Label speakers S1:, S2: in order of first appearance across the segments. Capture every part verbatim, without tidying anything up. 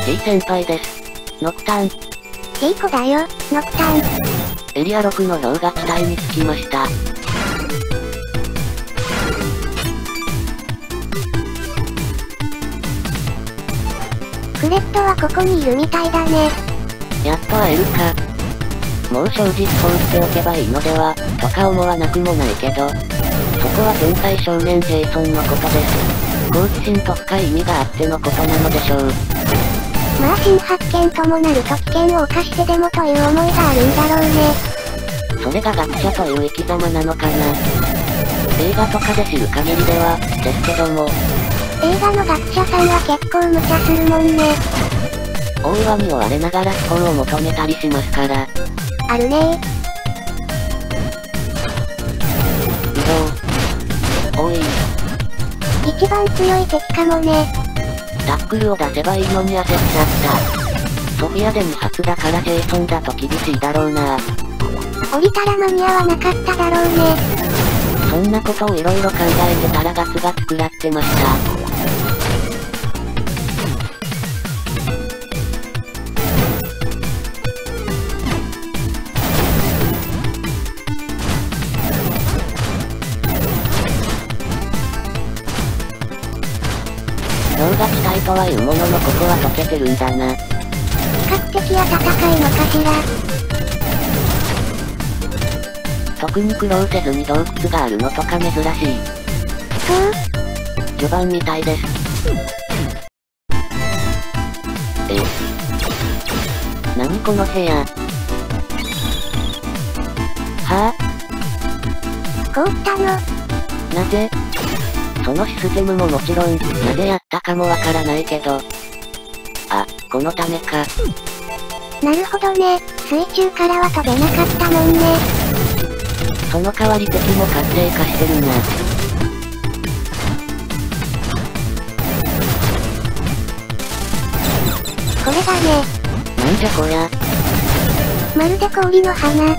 S1: いい先輩です。ノクターン。
S2: いい子だよ、ノクターン。
S1: エリアろくの氷河地帯に着きました。
S2: フレットはここにいるみたいだね。
S1: やっと会えるか。もう正直放っておけばいいのでは、とか思わなくもないけど、そこは天才少年ジェイソンのことです。好奇心と深い意味があってのことなのでしょう。
S2: まあ新発見ともなると危険を冒してでもという思いがあるんだろうね。
S1: それが学者という生き様なのかな。映画とかで知る限りでは、ですけども。
S2: 映画の学者さんは結構無茶するもんね。
S1: 大岩に追われながらスポを求めたりしますから。
S2: あるね
S1: 移動。多い。
S2: 一番強い敵かもね。
S1: タックルを出せばいいのに焦っちゃった。ソフィアでに発だからジェイソンだと厳しいだろうな。
S2: 降りたら間に合わなかっただろうね。
S1: そんなことをいろいろ考えてたらガスが作らってました。氷河地帯とはいうもののここは溶けてるんだな。
S2: 比較的暖かいのかしら。
S1: 特に苦労せずに洞窟があるのとか珍しい。
S2: そう
S1: 序盤みたいです。え何この部屋。は
S2: ぁ、凍ったの。
S1: なぜ？そのシステムももちろん、なぜやったかもわからないけど。あ、このためか。
S2: なるほどね。水中からは飛べなかったもんね。
S1: その代わり敵も活性化してるな。
S2: これがね。
S1: なんじゃこりゃ。
S2: まるで氷の花。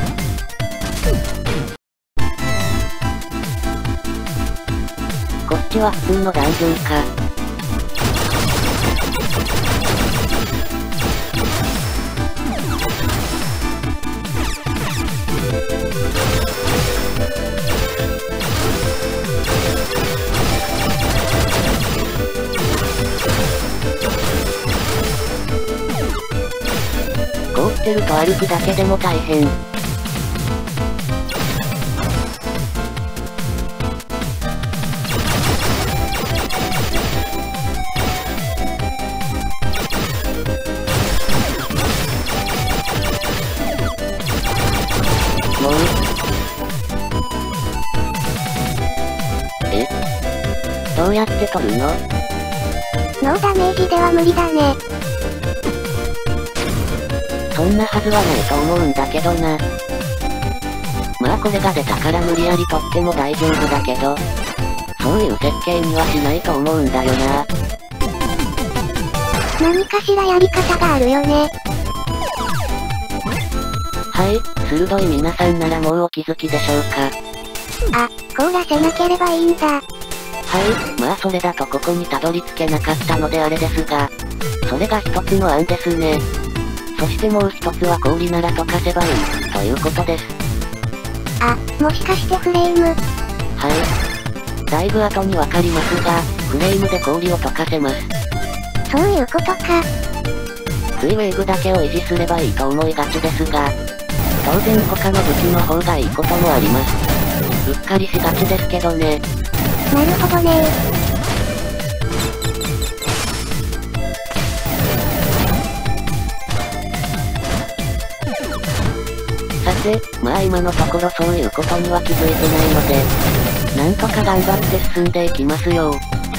S1: こっちは普通のダンジョンか。凍ってると歩くだけでも大変。もうえどうやって取るの？
S2: ノーダメージでは無理だね。
S1: そんなはずはないと思うんだけどな。まあこれが出たから無理やり取っても大丈夫だけど、そういう設計にはしないと思うんだよな。
S2: 何かしらやり方があるよね。
S1: はい、鋭い皆さんならもうお気づきでしょうか。
S2: あ、凍らせなければいいんだ。
S1: はい、まあそれだとここにたどり着けなかったのであれですが、それが一つの案ですね。そしてもう一つは氷なら溶かせばいい、ということです。
S2: あ、もしかしてフレーム。
S1: はい。だいぶ後にわかりますが、フレームで氷を溶かせます。
S2: そういうことか。
S1: フリーウェーブだけを維持すればいいと思いがちですが、当然他の武器の方がいいこともあります。うっかりしがちですけどね。
S2: なるほどね。
S1: さて、まあ今のところそういうことには気づいてないので、なんとか頑張って進んでいきますよ。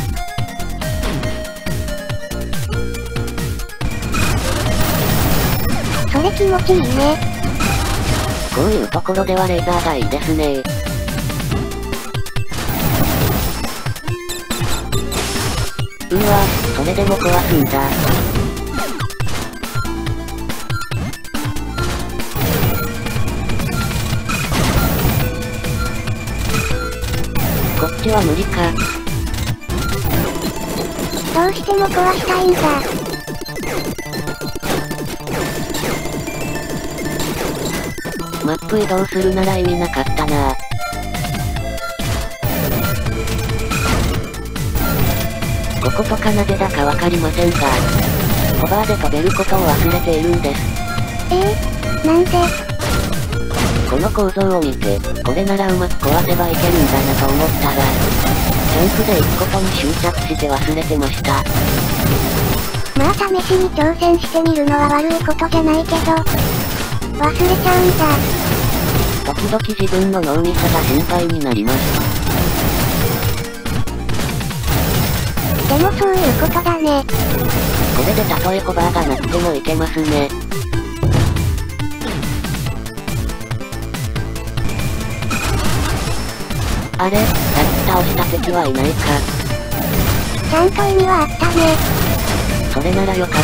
S2: それ気持ちいいね。
S1: こういうところではレーザーがいいですね。うわ、それでも壊すんだ。こっちは無理か。
S2: どうしても壊したいんだ。
S1: マップ移動するなら意味なかったなぁ。こことかなぜだかわかりませんが、ホバーで飛べることを忘れているんです。
S2: えー、なんで？
S1: この構造を見て、これならうまく壊せばいけるんだなと思ったら、ジャンプで行くことに執着して忘れてました。
S2: まあ試しに挑戦してみるのは悪いことじゃないけど、忘れちゃうんだ。
S1: 時々自分の脳みそが心配になります。
S2: でもそういうことだね。
S1: これでたとえホバーがなくてもいけますね。あれ、さっき倒した敵はいないか。
S2: ちゃんと意味はあったね。
S1: それならよかった。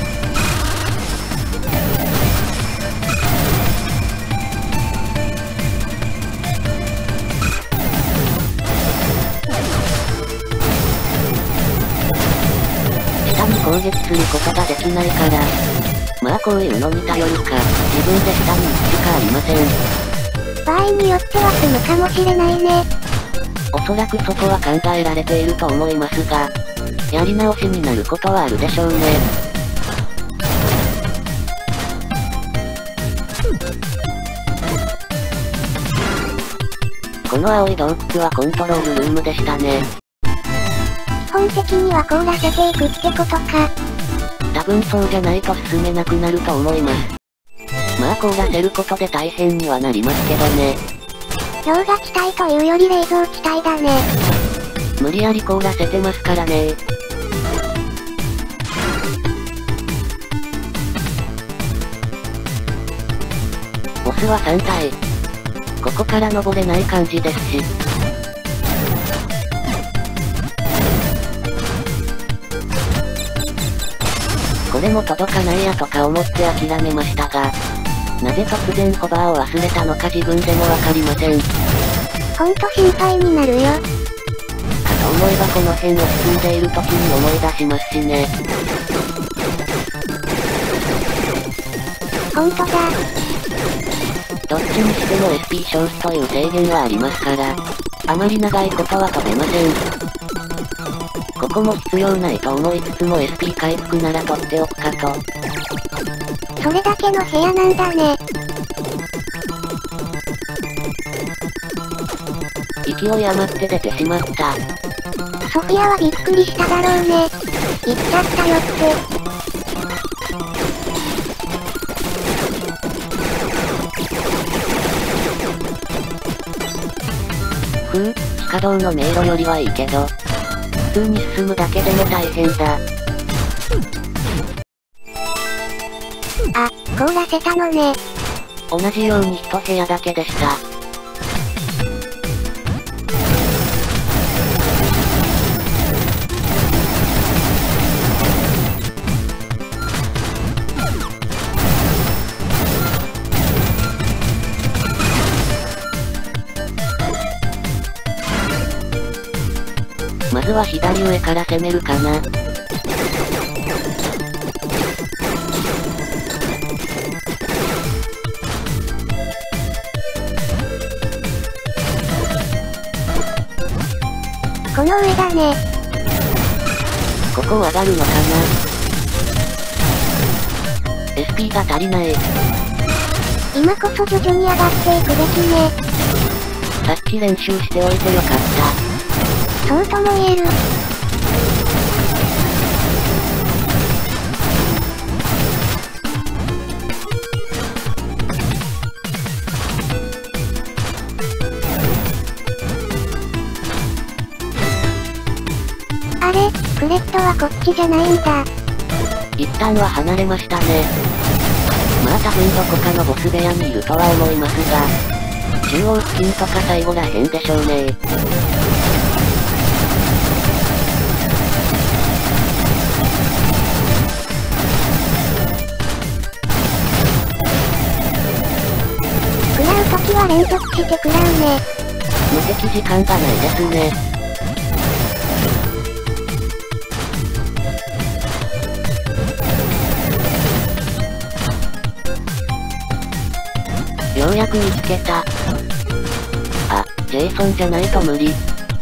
S1: 下に攻撃することができないから、まあこういうのに頼るか、自分で下に行くしかありません。
S2: 場合によっては済むかもしれないね。
S1: おそらくそこは考えられていると思いますが、やり直しになることはあるでしょうね。この青い洞窟はコントロールルームでしたね。
S2: 基本的には凍らせていくってことか。
S1: 多分そうじゃないと進めなくなると思います。まあ凍らせることで大変にはなりますけどね。
S2: 氷河地帯というより冷蔵地帯だね。
S1: 無理やり凍らせてますからね。ボスはさん体。ここから登れない感じですし。これも届かないやとか思って諦めましたが、なぜ突然ホバーを忘れたのか自分でもわかりません。
S2: ほんと心配になるよ。か
S1: と思えばこの辺を進んでいる時に思い出しますしね。
S2: ほんとだ。
S1: どっちにしても エスピー 消費という制限はありますから、あまり長いことは飛べません。ここも必要ないと思いつつも エスピー 回復なら取っておくかと。
S2: それだけの部屋なんだね。
S1: 勢い余って出てしまった。
S2: ソフィアはびっくりしただろうね。行っちゃったよって。
S1: ふう、地下道の迷路よりはいいけど、普通に進むだけでも大変だ。
S2: あ、凍らせたのね。
S1: 同じように一部屋だけでした。まずは左上から攻めるかな。
S2: この上だね。
S1: ここ上がるのかな。 エスピー が足りない。
S2: 今こそ徐々に上がっていくべきね。
S1: さっき練習しておいてよかった。
S2: そうとも言える。あれ、クレットはこっちじゃないんだ。
S1: 一旦は離れましたね。まあ多分どこかのボス部屋にいるとは思いますが、中央付近とか最後らへんでしょうね。
S2: 食らうときは連続して食らうね。
S1: 無敵時間がないですね。 うやく見つけた。あ、ジェイソンじゃないと無理。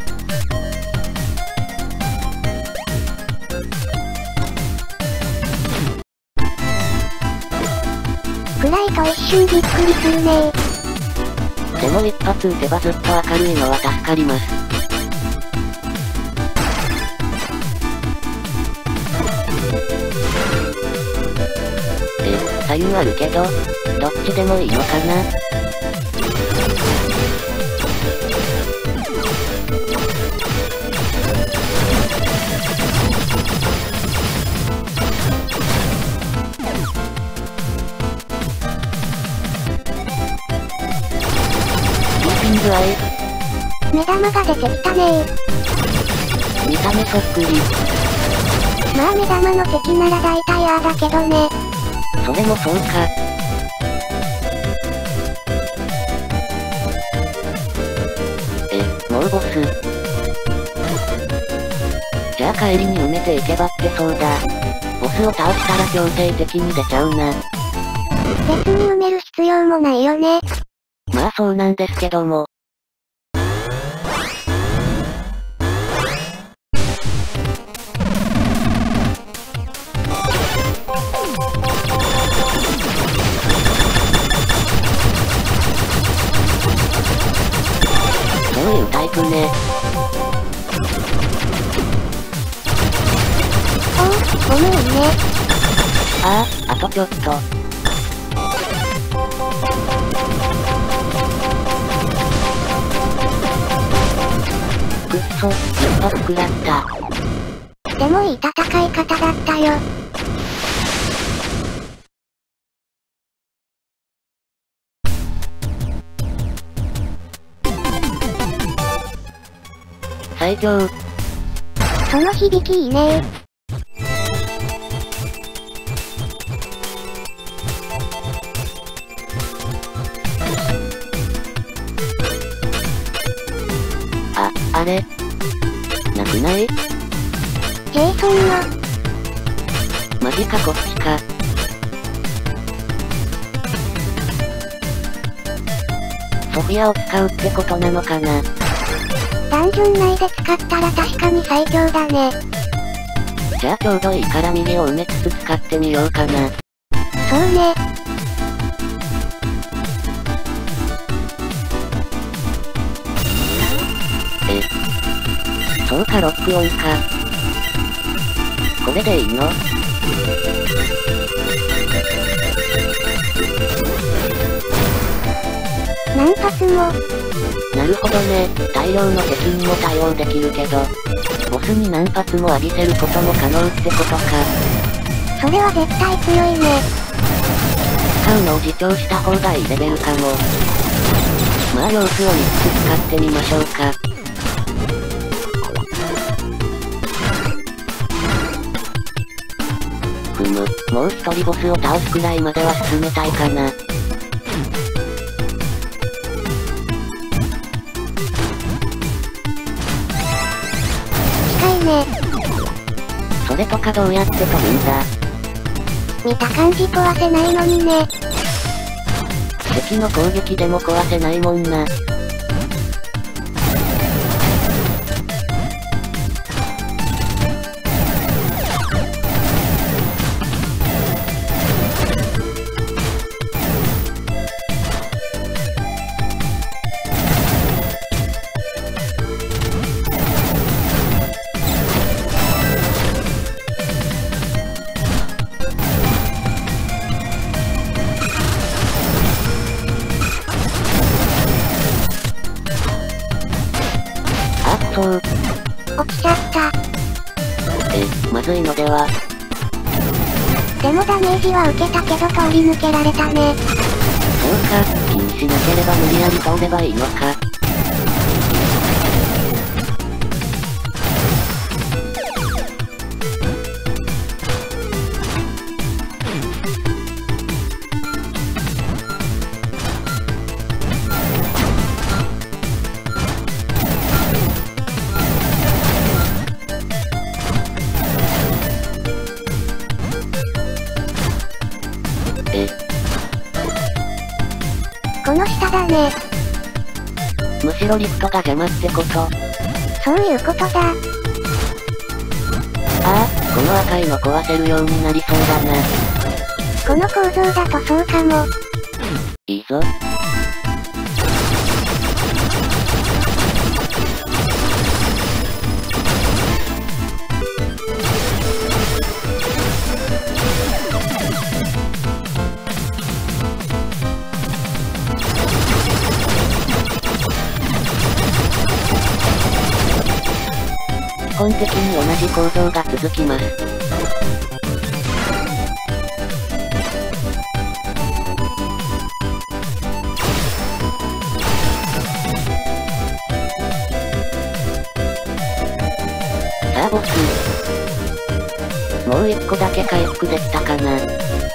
S2: 暗いと一瞬びっくりするねー。
S1: でも一発撃てばずっと明るいのは助かります。え、左右あるけど、どっちでもいいのかな？
S2: 目玉が出てきたねー。
S1: 見た目そっくり。
S2: まあ目玉の敵なら大体ああだけどね。
S1: それもそうか。え、もうボス。じゃあ帰りに埋めていけばってそうだ。ボスを倒したら強制的に出ちゃうな。
S2: 別に埋める必要もないよね。
S1: まあそうなんですけども。そういうタイプね。
S2: おう、ごめんね。
S1: ああ、あとちょっと。くっそ、一発食らった。
S2: でもいい戦い方だったよ。
S1: 最強。
S2: その響きいいねー。
S1: あ、あれなくない？
S2: ジェイソンの。
S1: マジかこっちか。ソフィアを使うってことなのかな？
S2: ダンジョン内で使ったら確かに最強だね。
S1: じゃあちょうどいいから右を埋めつつ使ってみようかな。
S2: そうね。
S1: え、そうかロックオンか。これでいいの？
S2: 何発も。
S1: なるほどね。大量の敵にも対応できるけど、ボスに何発も浴びせることも可能ってことか。
S2: それは絶対強いね。
S1: 使うのを自重した方がいいレベルかも。まあ様子を見つつ使ってみましょうか。ふむ、もう一人ボスを倒すくらいまでは進めたいかな。
S2: 近いね。
S1: それとかどうやって飛ぶんだ？
S2: 見た感じ壊せないのにね。
S1: 敵の攻撃でも壊せないもんな。そう。
S2: 落ちちゃった。
S1: え、まずいのでは。
S2: でもダメージは受けたけど通り抜けられたね。
S1: そうか、気にしなければ無理やり通ればいいのか。
S2: このね。
S1: むしろリフトが邪魔ってこと？
S2: そういうことだ。
S1: ああ、この赤いの壊せるようになりそうだな。
S2: この構造だとそうかも。
S1: いいぞ。基本的に同じ構造が続きます。さあボス。もう一個だけ回復できたかな。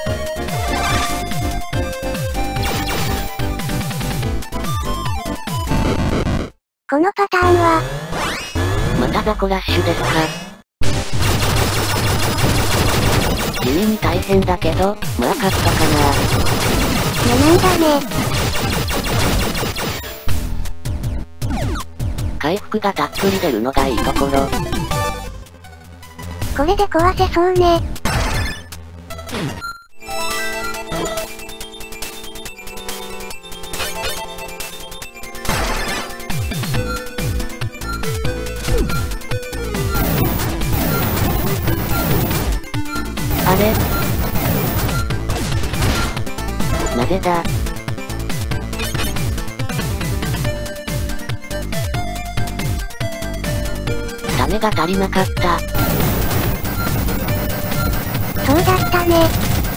S2: このパターンは、
S1: またザコラッシュですか。地味に大変だけど、まあ勝ったかな。
S2: 無難だね。
S1: 回復がたっぷり出るのがいいところ。
S2: これで壊せそうね。
S1: あれ？なぜだ？種が足りなかった。
S2: そうだったね。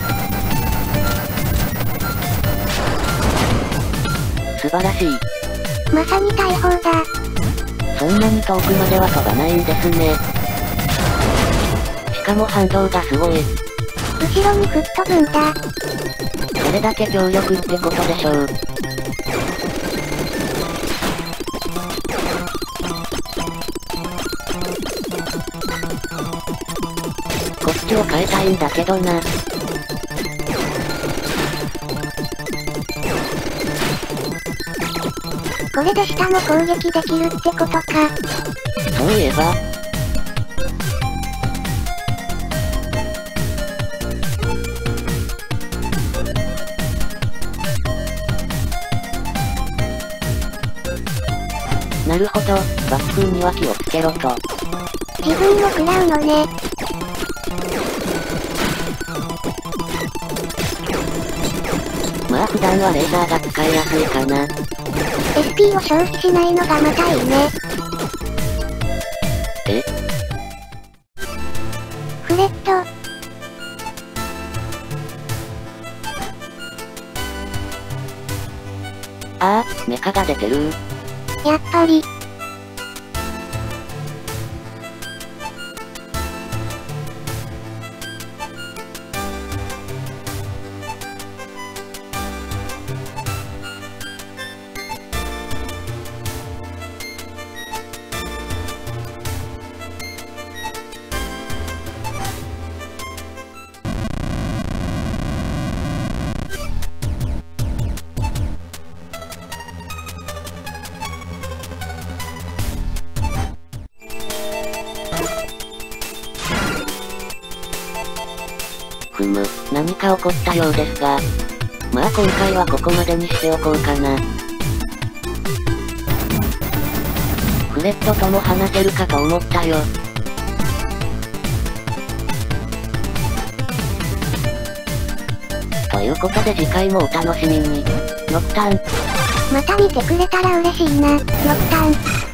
S1: 素晴らしい。
S2: まさに大砲だ。
S1: そんなに遠くまでは飛ばないんですね。しかも反動がすごい。
S2: 後ろに吹っ飛ぶんだ。
S1: それだけ強力ってことでしょう。こっちを変えたいんだけどな。
S2: これで下も攻撃できるってことか。
S1: そういえば。なるほど、爆風には気をつけろと。
S2: 自分も食らうのね。
S1: まあ普段はレーザーが使いやすいかな。
S2: エスピー を消費しないのがまたいいね。
S1: え？
S2: フレット。
S1: ああ、メカが出てる。
S2: やっぱり。
S1: ふむ、何か起こったようですが。まあ今回はここまでにしておこうかな。フレットとも話せるかと思ったよ。ということで次回もお楽しみに。ノクターン。
S2: また見てくれたら嬉しいな、ノクターン。